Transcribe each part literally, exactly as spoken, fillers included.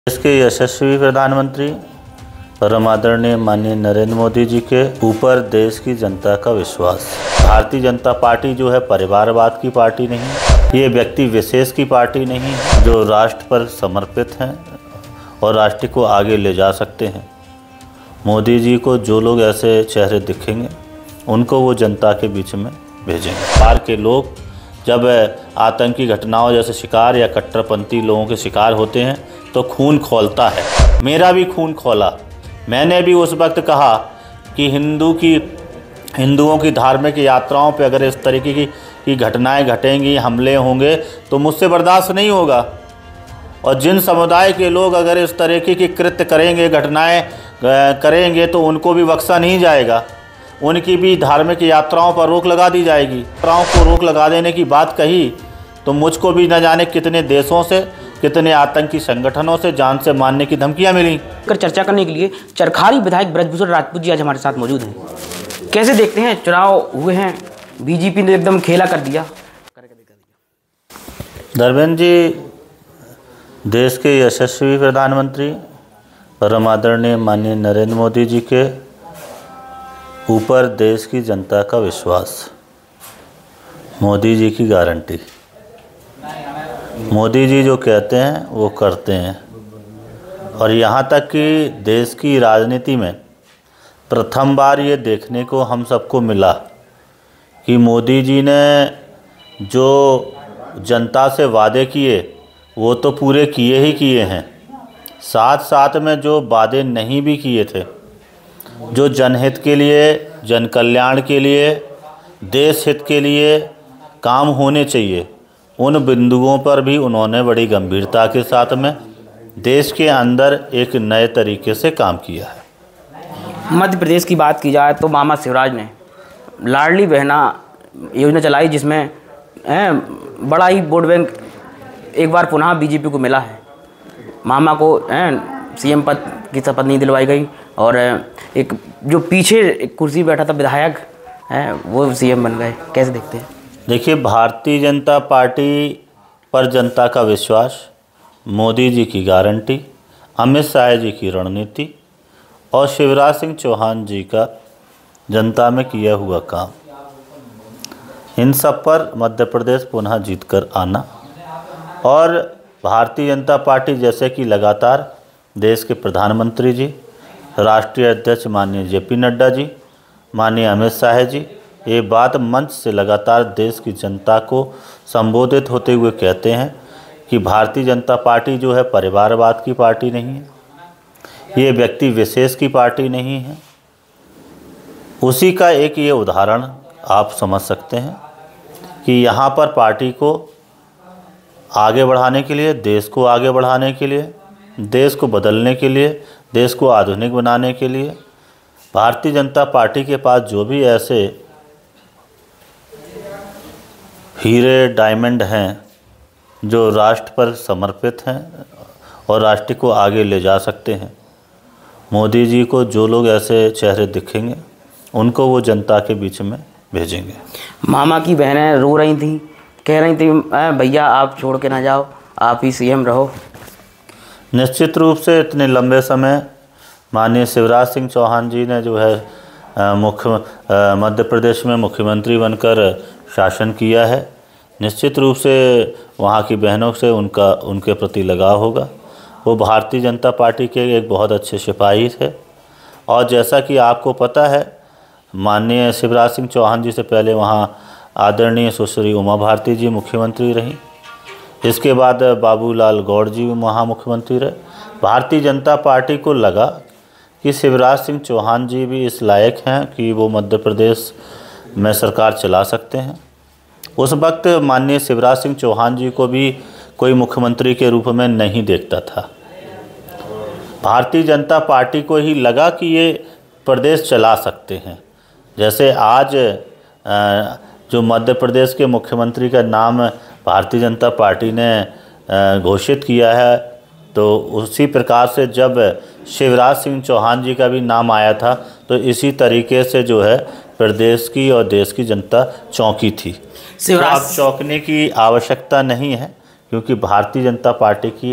देश के यशस्वी प्रधानमंत्री परम आदरणीय माननीय नरेंद्र मोदी जी के ऊपर देश की जनता का विश्वास। भारतीय जनता पार्टी जो है परिवारवाद की पार्टी नहीं, ये व्यक्ति विशेष की पार्टी नहीं जो राष्ट्र पर समर्पित हैं और राष्ट्र को आगे ले जा सकते हैं। मोदी जी को जो लोग ऐसे चेहरे दिखेंगे उनको वो जनता के बीच में भेजेंगे। बाहर के लोग जब आतंकी घटनाओं जैसे शिकार या कट्टरपंथी लोगों के शिकार होते हैं तो खून खौलता है। मेरा भी खून खौला। मैंने भी उस वक्त कहा कि हिंदू की हिंदुओं की धार्मिक यात्राओं पे अगर इस तरीके की की घटनाएं घटेंगी, हमले होंगे तो मुझसे बर्दाश्त नहीं होगा। और जिन समुदाय के लोग अगर इस तरीके की कृत्य करेंगे, घटनाएं करेंगे तो उनको भी बख्शा नहीं जाएगा। उनकी भी धार्मिक यात्राओं पर रोक लगा दी जाएगी। यात्राओं को रोक लगा देने की बात कही तो मुझको भी न जाने कितने देशों से, कितने आतंकी संगठनों से जान से मारने की धमकियां मिली। कर चर्चा करने के लिए चरखारी विधायक ब्रजभूषण राजपूत जी आज हमारे साथ मौजूद हैं। कैसे देखते हैं, चुनाव हुए हैं, बीजेपी ने एकदम खेला कर दिया। धर्मेंद्र जी, देश के यशस्वी प्रधानमंत्री परम आदरणीय माननीय नरेंद्र मोदी जी के ऊपर देश की जनता का विश्वास। मोदी जी की गारंटी। मोदी जी जो कहते हैं वो करते हैं। और यहाँ तक कि देश की राजनीति में प्रथम बार ये देखने को हम सबको मिला कि मोदी जी ने जो जनता से वादे किए वो तो पूरे किए ही किए हैं, साथ साथ में जो वादे नहीं भी किए थे, जो जनहित के लिए, जन कल्याण के लिए, देश हित के लिए काम होने चाहिए, उन बिंदुओं पर भी उन्होंने बड़ी गंभीरता के साथ में देश के अंदर एक नए तरीके से काम किया है। मध्य प्रदेश की बात की जाए तो मामा शिवराज ने लाडली बहना योजना चलाई, जिसमें बड़ा ही वोट बैंक एक बार पुनः बीजेपी को मिला है। मामा को सीएम पद की शपथ नहीं दिलवाई गई और एक जो पीछे एक कुर्सी बैठा था विधायक है वो सीएम बन गए। कैसे देखते हैं? देखिए, भारतीय जनता पार्टी पर जनता का विश्वास, मोदी जी की गारंटी, अमित शाह जी की रणनीति और शिवराज सिंह चौहान जी का जनता में किया हुआ काम, इन सब पर मध्य प्रदेश पुनः जीतकर आना और भारतीय जनता पार्टी जैसे कि लगातार देश के प्रधानमंत्री जी, राष्ट्रीय अध्यक्ष माननीय जेपी नड्डा जी, माननीय अमित शाह जी ये बात मंच से लगातार देश की जनता को संबोधित होते हुए कहते हैं कि भारतीय जनता पार्टी जो है परिवारवाद की पार्टी नहीं है, ये व्यक्ति विशेष की पार्टी नहीं है। उसी का एक ये उदाहरण आप समझ सकते हैं कि यहाँ पर पार्टी को आगे बढ़ाने के लिए, देश को आगे बढ़ाने के लिए, देश को बदलने के लिए, देश को आधुनिक बनाने के लिए भारतीय जनता पार्टी के पास जो भी ऐसे हीरे डायमंड हैं जो राष्ट्र पर समर्पित हैं और राष्ट्र को आगे ले जा सकते हैं, मोदी जी को जो लोग ऐसे चेहरे दिखेंगे उनको वो जनता के बीच में भेजेंगे। मामा की बहनें रो रही थी, कह रही थी भैया आप छोड़ के ना जाओ, आप ही सीएम रहो। निश्चित रूप से इतने लंबे समय माननीय शिवराज सिंह चौहान जी ने जो है मुख्य मध्य प्रदेश में मुख्यमंत्री बनकर शासन किया है। निश्चित रूप से वहाँ की बहनों से उनका उनके प्रति लगाव होगा। वो भारतीय जनता पार्टी के एक बहुत अच्छे सिपाही थे और जैसा कि आपको पता है माननीय शिवराज सिंह चौहान जी से पहले वहाँ आदरणीय सुश्री उमा भारती जी मुख्यमंत्री रहीं। इसके बाद बाबूलाल गौड़ जी वहाँ मुख्यमंत्री रहे। भारतीय जनता पार्टी को लगा कि शिवराज सिंह चौहान जी भी इस लायक हैं कि वो मध्य प्रदेश में सरकार चला सकते हैं। उस वक्त माननीय शिवराज सिंह चौहान जी को भी कोई मुख्यमंत्री के रूप में नहीं देखता था। भारतीय जनता पार्टी को ही लगा कि ये प्रदेश चला सकते हैं। जैसे आज जो मध्य प्रदेश के मुख्यमंत्री का नाम भारतीय जनता पार्टी ने घोषित किया है, तो उसी प्रकार से जब शिवराज सिंह चौहान जी का भी नाम आया था तो इसी तरीके से जो है प्रदेश की और देश की जनता चौंकी थी। तो अब चौंकने की आवश्यकता नहीं है क्योंकि भारतीय जनता पार्टी की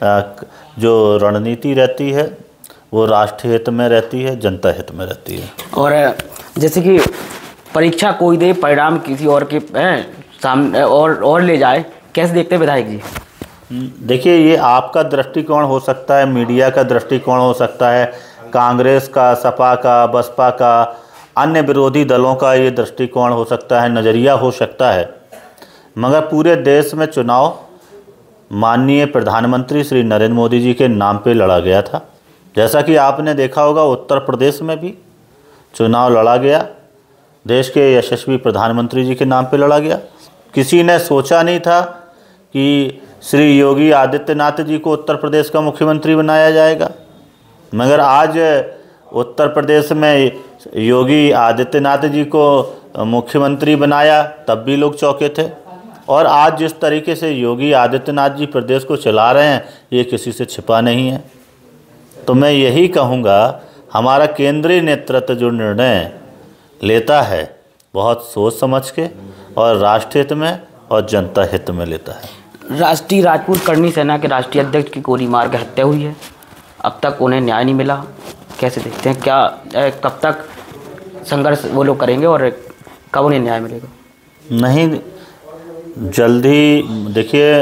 जो रणनीति रहती है वो राष्ट्रीय हित में रहती है, जनता हित में रहती है। और जैसे कि परीक्षा कोई दे, परिणाम किसी और के सामने और और ले जाए, कैसे देखते हैं विधायक जी? देखिए, ये आपका दृष्टिकोण हो सकता है, मीडिया का दृष्टिकोण हो सकता है, कांग्रेस का, सपा का, बसपा का, अन्य विरोधी दलों का ये दृष्टिकोण हो सकता है, नज़रिया हो सकता है, मगर पूरे देश में चुनाव माननीय प्रधानमंत्री श्री नरेंद्र मोदी जी के नाम पे लड़ा गया था। जैसा कि आपने देखा होगा, उत्तर प्रदेश में भी चुनाव लड़ा गया, देश के यशस्वी प्रधानमंत्री जी के नाम पे लड़ा गया। किसी ने सोचा नहीं था कि श्री योगी आदित्यनाथ जी को उत्तर प्रदेश का मुख्यमंत्री बनाया जाएगा, मगर आज उत्तर प्रदेश में योगी आदित्यनाथ जी को मुख्यमंत्री बनाया, तब भी लोग चौंके थे। और आज जिस तरीके से योगी आदित्यनाथ जी प्रदेश को चला रहे हैं, ये किसी से छिपा नहीं है। तो मैं यही कहूँगा, हमारा केंद्रीय नेतृत्व जो निर्णय लेता है बहुत सोच समझ के और राष्ट्रीय हित में और जनता हित में लेता है। राष्ट्रीय राजपूत करणी सेना के राष्ट्रीय अध्यक्ष की गोली मार के हत्या हुई है, अब तक उन्हें न्याय नहीं मिला, कैसे देखते हैं? क्या कब तक संघर्ष वो लोग करेंगे और कब उन्हें न्याय मिलेगा? नहीं, जल्दी देखिए,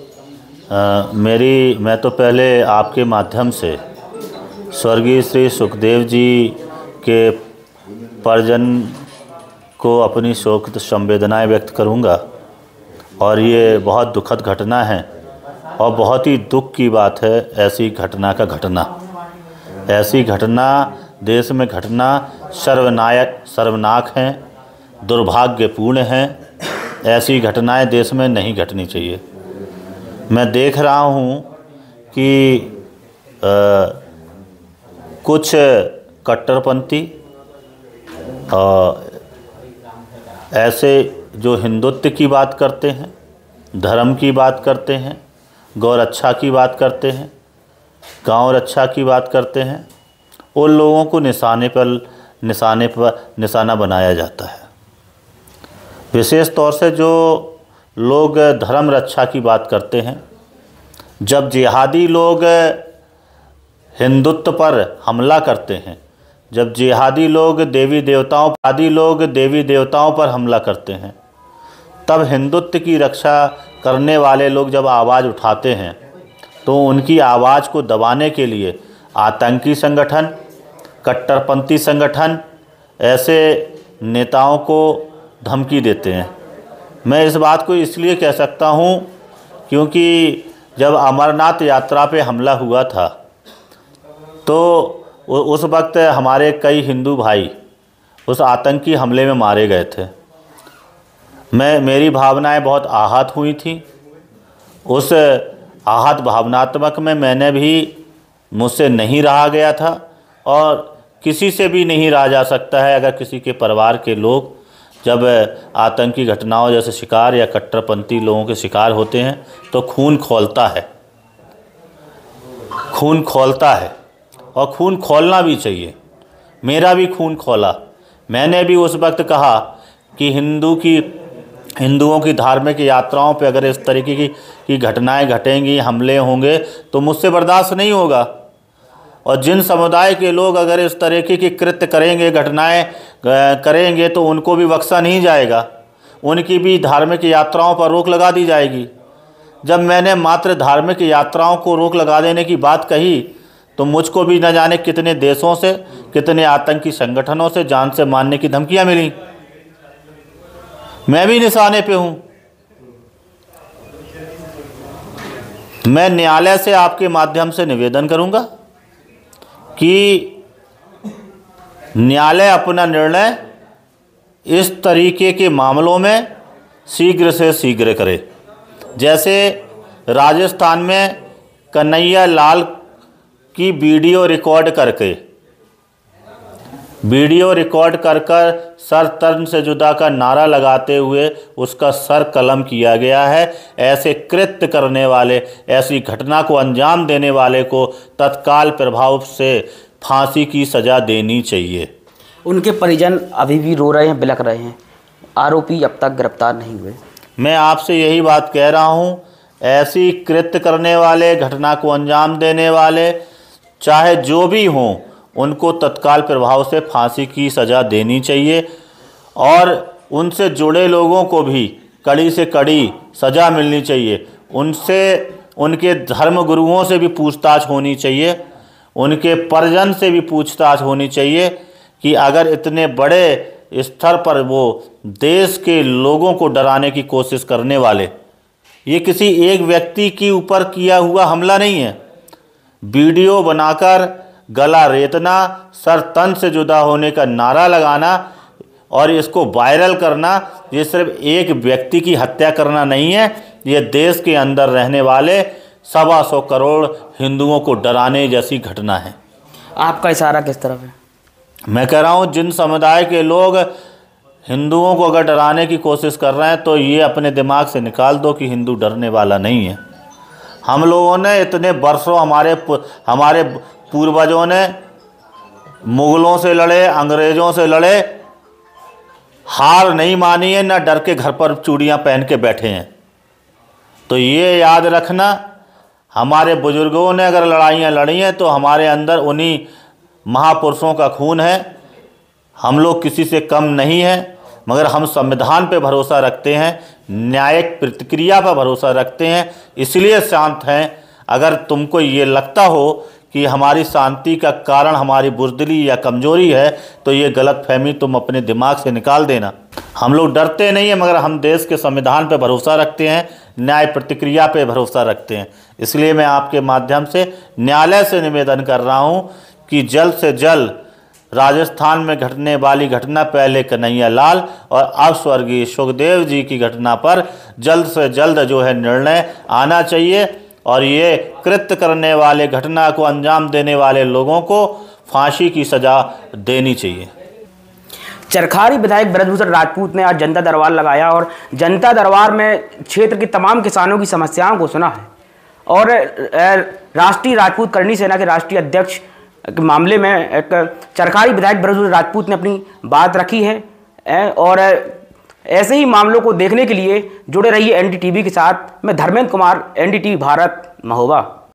मेरी मैं तो पहले आपके माध्यम से स्वर्गीय श्री सुखदेव जी के परिजन को अपनी शोक संवेदनाएं व्यक्त करूंगा। और ये बहुत दुखद घटना है और बहुत ही दुख की बात है ऐसी घटना का घटना। ऐसी घटना देश में घटना सर्वनायक सर्वनाक हैं, दुर्भाग्यपूर्ण हैं। ऐसी घटनाएं देश में नहीं घटनी चाहिए। मैं देख रहा हूँ कि आ, कुछ कट्टरपंथी ऐसे जो हिंदुत्व की बात करते हैं, धर्म की बात करते हैं, गौ रक्षा की बात करते हैं, गांव रक्षा की बात करते हैं, उन लोगों को निशाने पर निशाने पर निशाना बनाया जाता है। विशेष तौर से जो लोग धर्म रक्षा की बात करते हैं, जब जिहादी लोग हिंदुत्व पर हमला करते हैं, जब जिहादी लोग देवी देवताओं आदि लोग देवी देवताओं पर हमला करते हैं, तब हिंदुत्व की रक्षा करने वाले लोग जब आवाज़ उठाते हैं तो उनकी आवाज़ को दबाने के लिए आतंकी संगठन, कट्टरपंथी संगठन ऐसे नेताओं को धमकी देते हैं। मैं इस बात को इसलिए कह सकता हूँ क्योंकि जब अमरनाथ यात्रा पे हमला हुआ था तो उस वक्त हमारे कई हिंदू भाई उस आतंकी हमले में मारे गए थे। मैं मेरी भावनाएं बहुत आहत हुई थी। उस आहत भावनात्मक में मैंने भी मुझसे नहीं रहा गया था और किसी से भी नहीं रहा जा सकता है। अगर किसी के परिवार के लोग जब आतंकी घटनाओं जैसे शिकार या कट्टरपंथी लोगों के शिकार होते हैं तो खून खौलता है, खून खौलता है और खून खौलना भी चाहिए। मेरा भी खून खौला। मैंने भी उस वक्त कहा कि हिंदू की हिंदुओं की धार्मिक यात्राओं पे अगर इस तरीके की की घटनाएं घटेंगी, हमले होंगे तो मुझसे बर्दाश्त नहीं होगा। और जिन समुदाय के लोग अगर इस तरीके की कृत्य करेंगे, घटनाएं करेंगे तो उनको भी बख्शा नहीं जाएगा, उनकी भी धार्मिक यात्राओं पर रोक लगा दी जाएगी। जब मैंने मात्र धार्मिक यात्राओं को रोक लगा देने की बात कही तो मुझको भी न जाने कितने देशों से, कितने आतंकी संगठनों से जान से मारने की धमकियां मिली। मैं भी निशाने पे हूं। मैं न्यायालय से आपके माध्यम से निवेदन करूंगा कि न्यायालय अपना निर्णय इस तरीके के मामलों में शीघ्र से शीघ्र करे। जैसे राजस्थान में कन्हैया लाल की वीडियो रिकॉर्ड करके वीडियो रिकॉर्ड कर कर सर तन से जुदा का नारा लगाते हुए उसका सर कलम किया गया है। ऐसे कृत्य करने वाले, ऐसी घटना को अंजाम देने वाले को तत्काल प्रभाव से फांसी की सज़ा देनी चाहिए। उनके परिजन अभी भी रो रहे हैं, बिलख रहे हैं। आरोपी अब तक गिरफ्तार नहीं हुए। मैं आपसे यही बात कह रहा हूँ, ऐसी कृत्य करने वाले, घटना को अंजाम देने वाले, चाहे जो भी हों, उनको तत्काल प्रभाव से फांसी की सज़ा देनी चाहिए और उनसे जुड़े लोगों को भी कड़ी से कड़ी सज़ा मिलनी चाहिए। उनसे, उनके धर्म गुरुओं से भी पूछताछ होनी चाहिए, उनके परिजन से भी पूछताछ होनी चाहिए कि अगर इतने बड़े स्तर पर वो देश के लोगों को डराने की कोशिश करने वाले, ये किसी एक व्यक्ति के ऊपर किया हुआ हमला नहीं है। वीडियो बनाकर गला रेतना, सर तन से जुदा होने का नारा लगाना और इसको वायरल करना, ये सिर्फ एक व्यक्ति की हत्या करना नहीं है, ये देश के अंदर रहने वाले सवा सौ करोड़ हिंदुओं को डराने जैसी घटना है। आपका इशारा किस तरफ है? मैं कह रहा हूँ, जिन समुदाय के लोग हिंदुओं को अगर डराने की कोशिश कर रहे हैं तो ये अपने दिमाग से निकाल दो कि हिंदू डरने वाला नहीं है। हम लोगों ने इतने वर्षों, हमारे हमारे पूर्वजों ने मुग़लों से लड़े, अंग्रेज़ों से लड़े, हार नहीं मानी है, ना डर के घर पर चूड़ियाँ पहन के बैठे हैं। तो ये याद रखना, हमारे बुजुर्गों ने अगर लड़ाइयाँ लड़ी हैं तो हमारे अंदर उन्हीं महापुरुषों का खून है। हम लोग किसी से कम नहीं हैं, मगर हम संविधान पे भरोसा रखते हैं, न्यायिक प्रतिक्रिया पर भरोसा रखते हैं, इसलिए शांत हैं। अगर तुमको ये लगता हो कि हमारी शांति का कारण हमारी बुज़दिली या कमज़ोरी है तो ये गलतफहमी तुम अपने दिमाग से निकाल देना। हम लोग डरते नहीं हैं, मगर हम देश के संविधान पे भरोसा रखते हैं, न्याय प्रतिक्रिया पे भरोसा रखते हैं। इसलिए मैं आपके माध्यम से न्यायालय से निवेदन कर रहा हूँ कि जल्द से जल्द राजस्थान में घटने वाली घटना, पहले कन्हैया लाल और अब स्वर्गीय सुखदेव जी की घटना पर जल्द से जल्द जो है निर्णय आना चाहिए और ये कृत्य करने वाले, घटना को अंजाम देने वाले लोगों को फांसी की सज़ा देनी चाहिए। चरखारी विधायक ब्रजभूषण राजपूत ने आज जनता दरबार लगाया और जनता दरबार में क्षेत्र के तमाम किसानों की समस्याओं को सुना है और राष्ट्रीय राजपूत करणी सेना के राष्ट्रीय अध्यक्ष के मामले में एक चरखारी विधायक ब्रजभूषण राजपूत ने अपनी बात रखी है और ऐसे ही मामलों को देखने के लिए जुड़े रहिए एन डी टी वी के साथ। मैं Dharmendra Kumar, N D T V Bharat, Mahoba.